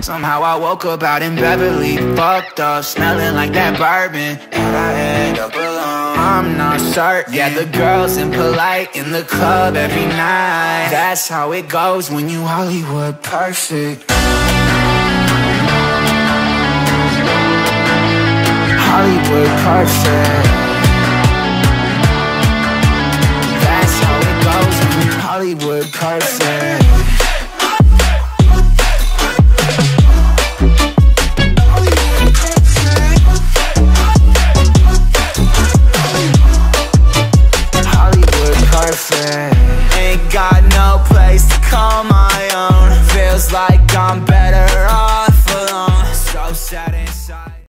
Somehow I woke up out in Beverly, fucked up, smelling like that bourbon, and I end up alone. I'm not certain. Yeah, the girls impolite in the club every night. That's how it goes when you Hollywood perfect. Hollywood perfect. That's how it goes when you Hollywood perfect.